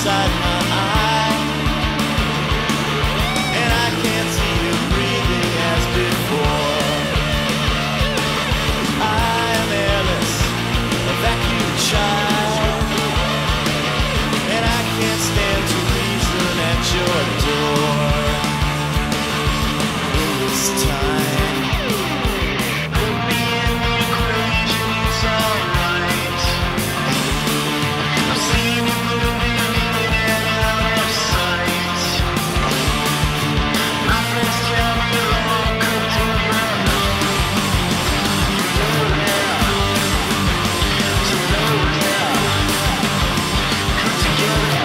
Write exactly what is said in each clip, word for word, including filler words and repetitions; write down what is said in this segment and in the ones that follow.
inside my eye, and I can't see you breathing as before. I am airless, a vacuum child, and I can't stand to reason at your door. In this time, put me in the equation, it's alright. I've seen you moving in and out of sight. My friends tell me you're all cooked over. You know that, you know that, come together.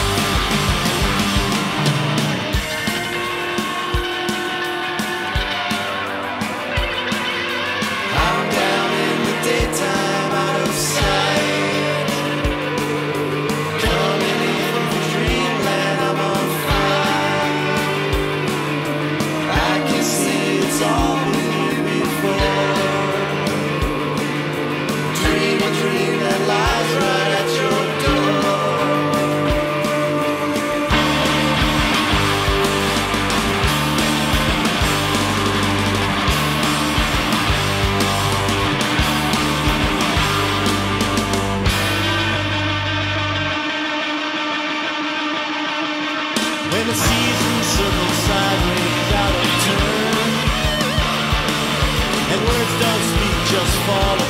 I'm down in the daytime, out of sight. Coming in from dreamland, I'm on fire. I can see it's all been here before. Dream a dream that lies right at your door. When the seasons circle sideways out of turn, and words don't speak, just fall